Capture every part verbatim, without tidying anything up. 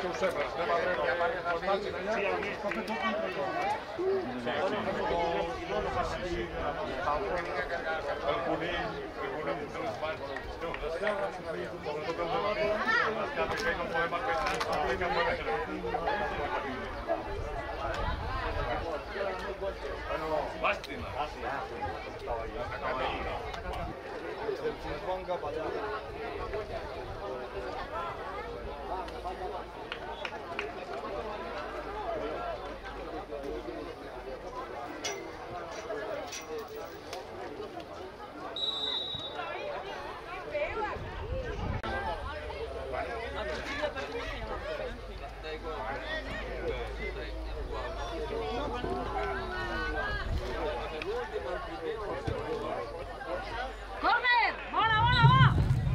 que ho sembla, estem a veure els matxes allà, el conill, el conill entre les mans, sobretot el dematí, les cames que no podem aprendre, que no bueno, lástima. Ah, sí, ah, sí. Estaba ahí. Acaba ahí. El chimpón cap allà. ¡Corner! ¡Bola, bola, va!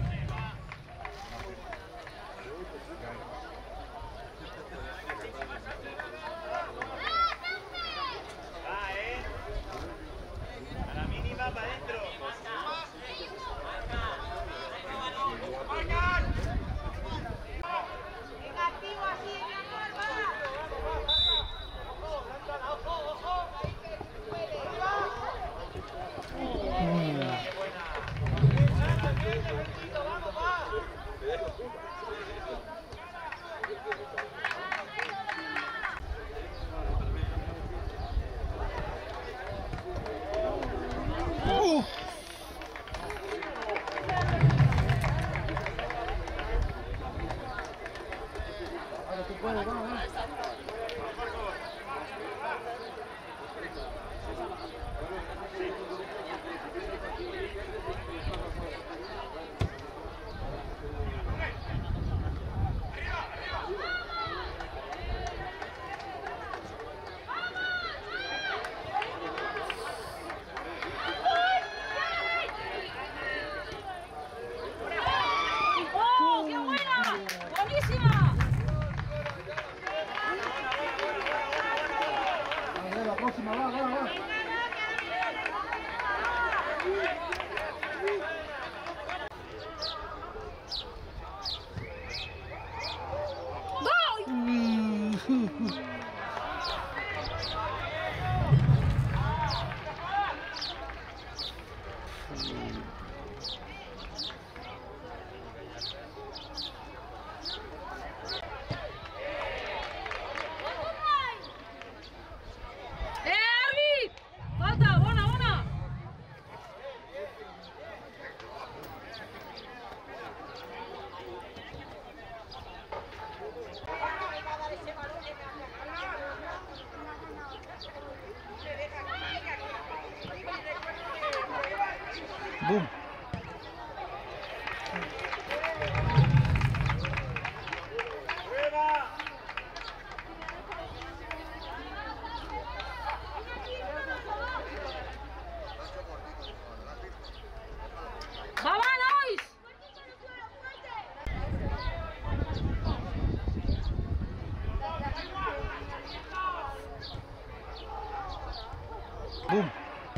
Va, eh. A la mínima para adentro. Negativo así, mi amor, va. Ojo, ojo. Ahí que puede. Vamos, va. Ahora tú puedes, vamos, vamos. ¡Oh, qué buena! ¡Buenísima! A ver, la próxima, va, va, va. ¡Eh, Arbi! ¡Falta! ¡Bona, bona! Boom. ¡Va, va, Lois! Boom.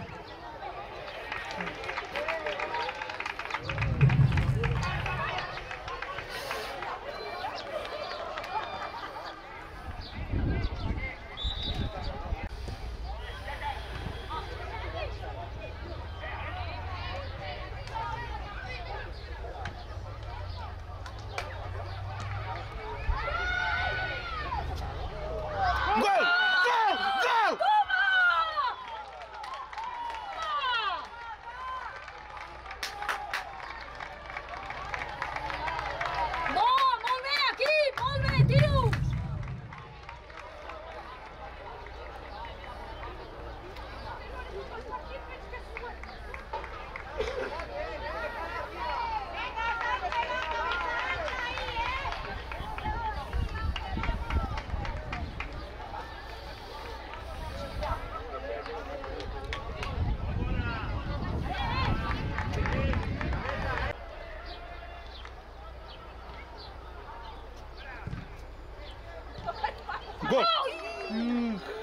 Gol! Gol! Gol! Bon, molt bé, aquí! Molt bé, tios! Gol! Mm.